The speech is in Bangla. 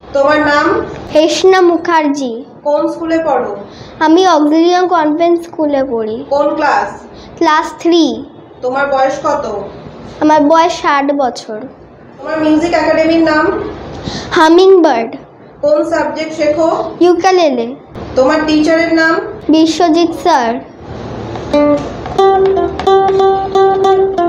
তোমার নাম? হেসনা মুখার্জি। কোন স্কুলে পড়ো? আমি অক্সিলিয়াম কনভেন্ট স্কুলে পড়ি। কোন ক্লাস? ক্লাস 3। তোমার বয়স কত? আমার বয়স 60 বছর। তোমার মিউজিক একাডেমির নাম? Humming bird. কোন সাবজেক্ট শেখো? ইউকেলেলে। তোমার টিচারের নাম? বিশ্বজিৎ স্যার।